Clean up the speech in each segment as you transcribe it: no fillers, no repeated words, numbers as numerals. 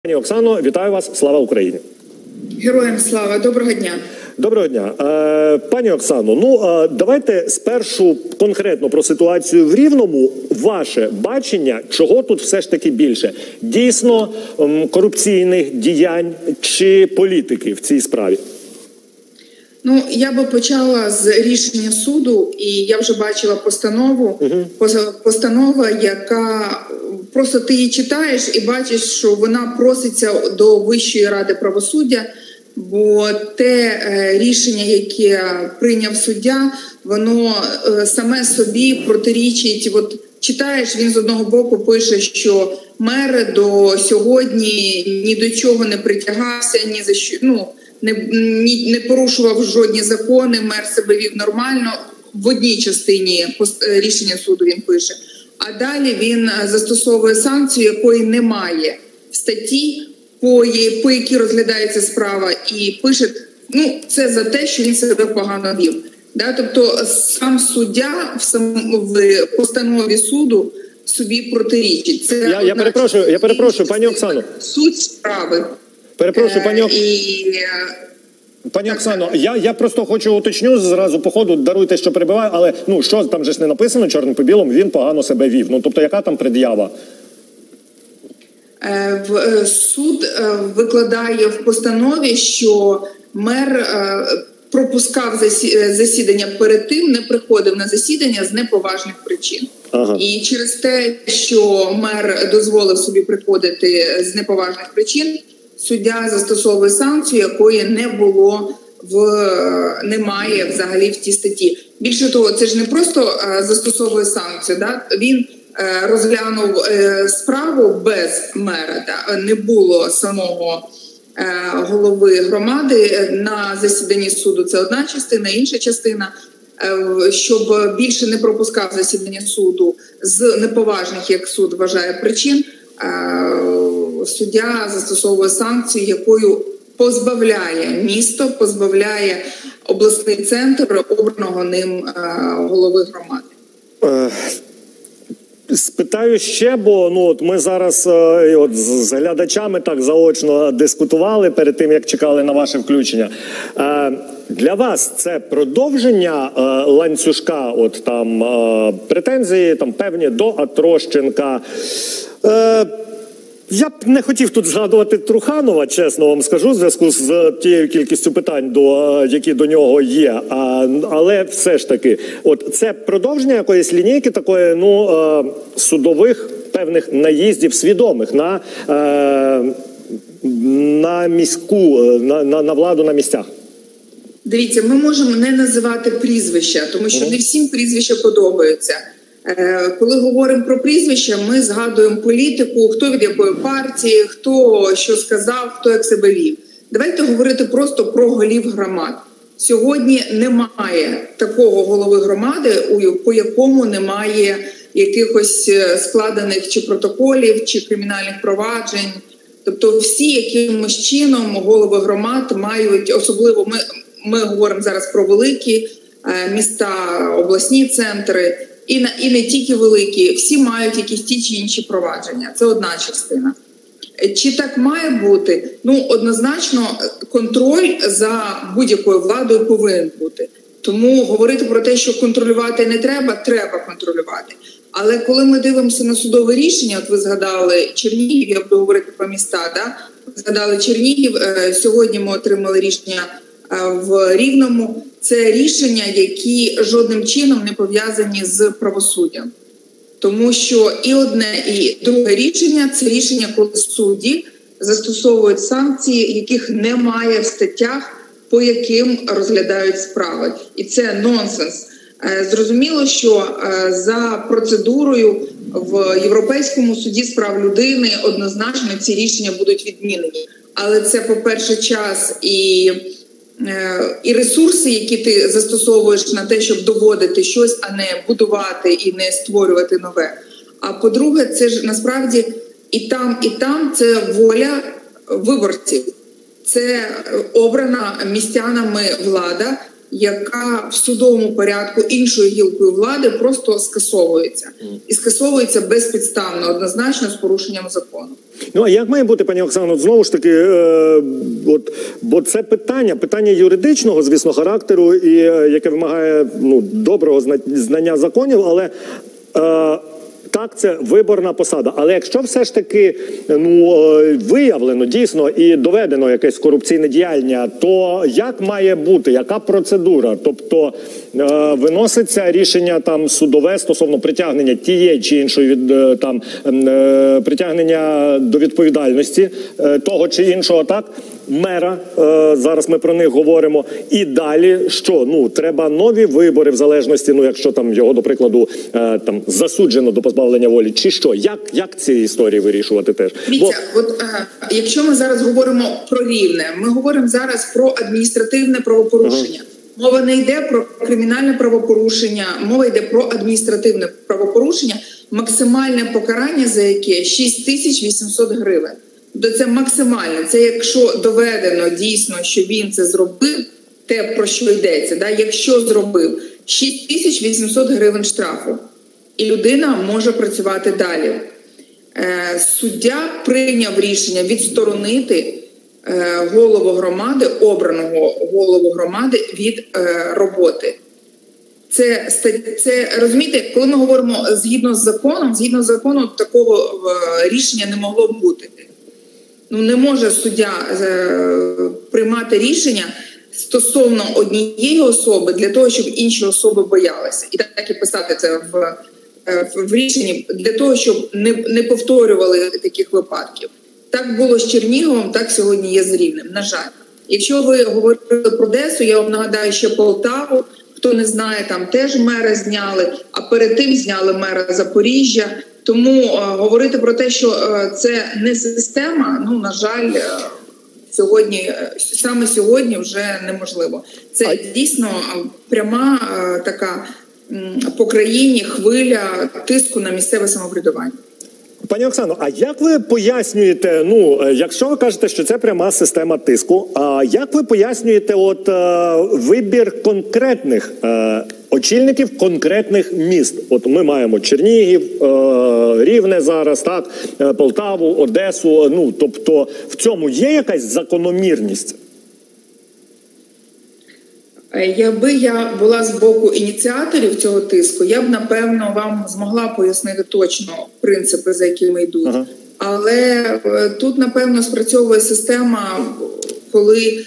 Пані Оксано, вітаю вас. Слава Україні. Героям слава. Доброго дня. Доброго дня. Пані Оксано, давайте спершу конкретно про ситуацію в Рівному. Ваше бачення, чого тут все ж таки більше? Дійсно корупційних діянь чи політики в цій справі? Я би почала з рішення суду, і я вже бачила постанову. Постанова, яка просто ти її читаєш і бачиш, що вона проситься до Вищої ради правосуддя, бо те рішення, яке прийняв суддя, воно саме собі протирічить. От читаєш, він з одного боку пише, що мер до сьогодні ні до чого не притягався, ні за що, не порушував жодні закони, мер себе вів нормально. В одній частині рішення суду він пише. А далі він застосовує санкцію, якої немає в статті, по якій розглядається справа, і пише, це за те, що він себе погано вів. Тобто сам суддя в постанові суду собі протирічить. Це я перепрошую, пані Оксано. Суть справи. Перепрошую, пані Оксано, я просто хочу уточню зразу по ходу, даруйте, що перебиваю, але що там же ж не написано чорним по білому, він погано себе вів. Тобто яка там пред'ява? Суд викладає в постанові, що мер пропускав засідання перед тим, не приходив на засідання з неповажних причин. Ага. І через те, що мер дозволив собі приходити з неповажних причин, суддя застосовує санкцію, якої немає взагалі в тій статті. Більше того, це ж не просто застосовує санкцію, він розглянув справу без мера, не було самого голови громади на засіданні суду. Це одна частина, інша частина, щоб більше не пропускав засідання суду з неповажних, як суд вважає, причин, суддя застосовує санкцію, якою позбавляє місто, позбавляє обласний центр обраного ним голови громади. Спитаю ще, бо ми зараз з глядачами так заочно дискутували перед тим, як чекали на ваше включення. Для вас це продовження ланцюжка, претензії певні до Атрощенка? Я б не хотів тут згадувати Труханова, чесно вам скажу, в зв'язку з тією кількістю питань, які до нього є. Але все ж таки, це продовження якоїсь лінійки такої, судових певних наїздів свідомих на міську, на владу на місцях. Дивіться, ми можемо не називати прізвища, тому що не всім прізвища подобаються. Коли говоримо про прізвища, ми згадуємо політику, хто від якої партії, хто що сказав, хто як себе вів. Давайте говорити просто про голів громад. Сьогодні немає такого голови громади, по якому немає якихось складених чи протоколів, чи кримінальних проваджень. Тобто всі якимось чином голови громад мають, особливо ми говоримо зараз про великі міста, обласні центри, і не тільки великі, всі мають якісь ті чи інші провадження. Це одна частина. Чи так має бути? Однозначно, контроль за будь-якою владою повинен бути. Тому говорити про те, що контролювати не треба, треба контролювати. Але коли ми дивимося на судове рішення, ви згадали Чернігів, я буду говорити про міста, згадали Чернігів, сьогодні ми отримали рішення в Рівному. Це рішення, які жодним чином не пов'язані з правосуддям. Тому що і одне, і друге рішення – це рішення, коли судді застосовують санкції, яких немає в статтях, по яким розглядають справи. І це нонсенс. Зрозуміло, що за процедурою в Європейському суді з прав людини однозначно ці рішення будуть відмінені. Але це, по-перше, час і ресурси, які ти застосовуєш на те, щоб доводити щось, а не будувати і не створювати нове. А по-друге, це ж насправді і там це воля виборців. Це обрана містянами влада, яка в судовому порядку іншою гілкою влади просто скасовується. І скасовується безпідставно, однозначно з порушенням закону. Ну, а як має бути, пані Оксано, знову ж таки, бо це питання юридичного, звісно, характеру, і яке вимагає доброго знання законів, але так, це виборна посада. Але якщо все ж таки виявлено дійсно і доведено якесь корупційне діяння, то як має бути, яка процедура? Тобто виноситься рішення там судове стосовно притягнення тієї чи іншої притягнення до відповідальності того чи іншого, так, мера, зараз ми про них говоримо, і далі що? Треба нові вибори в залежності, якщо там його, до прикладу, там засуджено до позбавлення волі, чи що? Як ці історії вирішувати теж? Дивіться, якщо ми зараз говоримо про Рівне, ми говоримо зараз про адміністративне правопорушення. Мова не йде про кримінальне правопорушення, мова йде про адміністративне правопорушення, максимальне покарання за яке 6800 гривень. Це максимальне. Це якщо доведено дійсно, що він це зробив, те, про що йдеться. Да? Якщо зробив 6800 гривень штрафу, і людина може працювати далі. Суддя прийняв рішення відсторонити голову громади, обраного голову громади від роботи. Це розумієте, коли ми говоримо згідно з законом такого рішення не могло б бути. Не може суддя приймати рішення стосовно однієї особи для того, щоб інші особи боялися. І так і писати це в рішенні для того, щоб не повторювали таких випадків. Так було з Черніговом, так сьогодні є з Рівнем, на жаль. Якщо ви говорили про Одесу, я вам нагадаю ще Полтаву. Хто не знає, там теж мера зняли, а перед тим зняли мера Запоріжжя. Тому говорити про те, що це не система, на жаль, саме сьогодні вже неможливо. Це дійсно пряма така по країні хвиля тиску на місцеве самоврядування. Пані Оксано, а як ви пояснюєте, якщо ви кажете, що це пряма система тиску, а як ви пояснюєте вибір конкретних очільників конкретних міст? От ми маємо Чернігів, Рівне зараз, так, Полтаву, Одесу, тобто в цьому є якась закономірність? Якби я була з боку ініціаторів цього тиску, я б, напевно, вам змогла пояснити точно принципи, за якими йдуть. Ага. Але тут, напевно, спрацьовує система, коли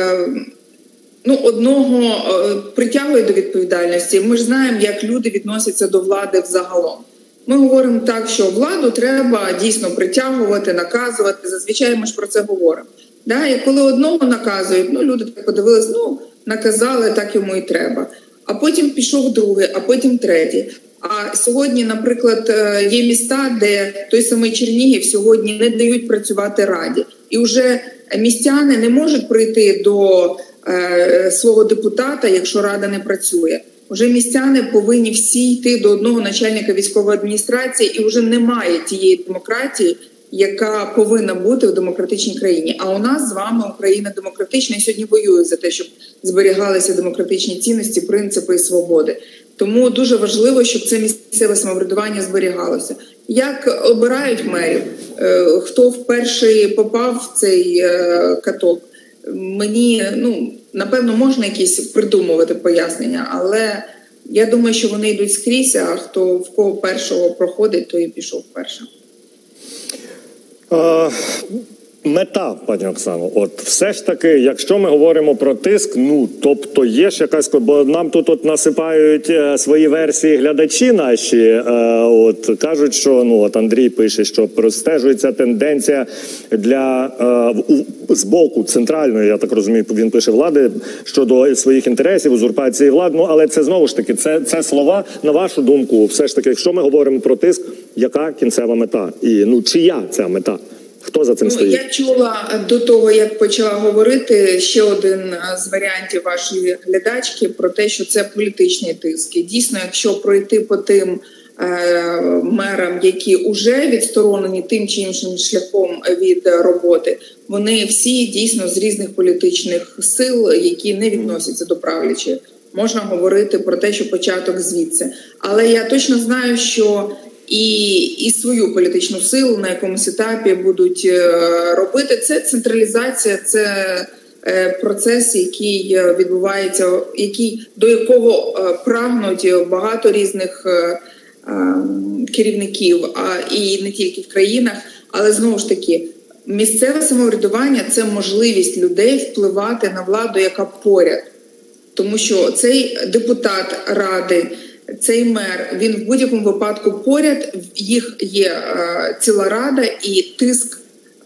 одного притягують до відповідальності. Ми ж знаємо, як люди відносяться до влади взагалом. Ми говоримо так, що владу треба дійсно притягувати, наказувати. Зазвичай ми ж про це говоримо. Да? І коли одного наказують, люди так подивились, наказали, так йому і треба. А потім пішов другий, а потім третій. А сьогодні, наприклад, є міста, де той самий Чернігів сьогодні не дають працювати раді. І вже містяни не можуть прийти до свого депутата, якщо рада не працює. Уже містяни повинні всі йти до одного начальника військової адміністрації, і вже немає тієї демократії, яка повинна бути в демократичній країні. А у нас з вами Україна демократична і сьогодні воює за те, щоб зберігалися демократичні цінності, принципи і свободи. Тому дуже важливо, щоб це місцеве самоврядування зберігалося. Як обирають мерів? Хто вперше попав в цей каток? Мені, напевно, можна якісь придумувати пояснення, але я думаю, що вони йдуть скрізь, а в кого першого проходить, то і пішов першим. Мета, пані Оксано, все ж таки, якщо ми говоримо про тиск, тобто є ж якась, бо нам тут насипають свої версії глядачі наші, кажуть, що, Андрій пише, що простежується тенденція з боку центральної, я так розумію, він пише, влади, щодо своїх інтересів, узурпації влади, але це знову ж таки, це слова, на вашу думку, все ж таки, якщо ми говоримо про тиск, яка кінцева мета? І, чия ця мета? Хто за цим стоїть? Я чула до того, як почала говорити, ще один з варіантів вашої глядачки про те, що це політичні тиски. Дійсно, якщо пройти по тим мерам, які вже відсторонені тим чи іншим шляхом від роботи, вони всі дійсно з різних політичних сил, які не відносяться до правлячої. Можна говорити про те, що початок звідси. Але я точно знаю, що і свою політичну силу на якомусь етапі будуть робити. Це централізація, це процес, який відбувається, до якого прагнуть багато різних керівників, і не тільки в країнах, але знову ж таки, місцеве самоврядування – це можливість людей впливати на владу, яка поряд. Тому що цей депутат ради, цей мер, він в будь-якому випадку поряд, їх є ціла рада, і тиск,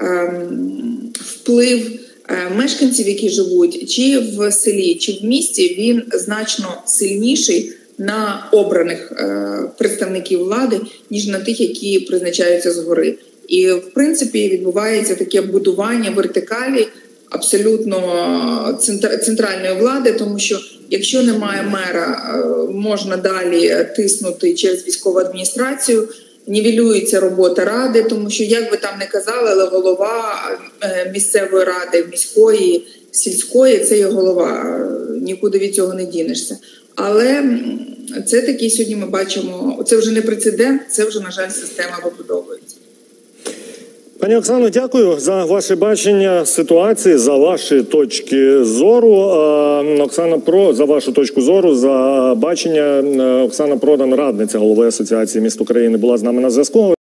вплив мешканців, які живуть чи в селі, чи в місті, він значно сильніший на обраних представників влади, ніж на тих, які призначаються згори. І, в принципі, відбувається таке будування вертикалі абсолютно центральної влади, тому що якщо немає мера, можна далі тиснути через військову адміністрацію, нівелюється робота ради, тому що, як би там не казали, але голова місцевої ради, міської, сільської – це є голова, нікуди від цього не дінешся. Але це такі сьогодні ми бачимо, це вже не прецедент, це вже, на жаль, система вибудовується. Пані Оксано, дякую за ваше бачення ситуації, за ваші точки зору. За вашу точку зору, за бачення. Оксана Продан, радниця голови Асоціації міст України, була з нами на зв'язку.